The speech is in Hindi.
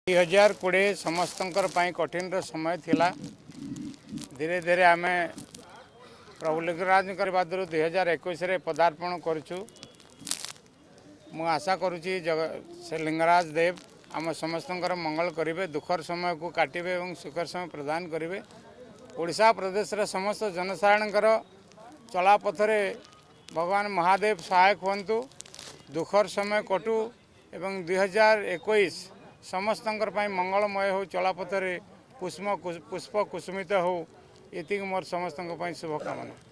2020 समस्तंकर पाई कठिन समय थिला। धीरे धीरे आम प्रभु लिंगराज बाद 2021 पदार्पण करुचु। मु आशा करुच्ची से लिंगराज देव आम समस्तंकर मंगल करेंगे, दुखर समय को काटे और सुखर समय प्रदान करेंगे। ओडिशा प्रदेश समस्त जनसाधारण चलापथरे भगवान महादेव सहायक हूँ। दुखर समय कटु एवं 2021 समस्तंकर मंगलमय हो, चलापथरे पुष्प कुसुमित हो, ये मोर समस्त शुभकामना।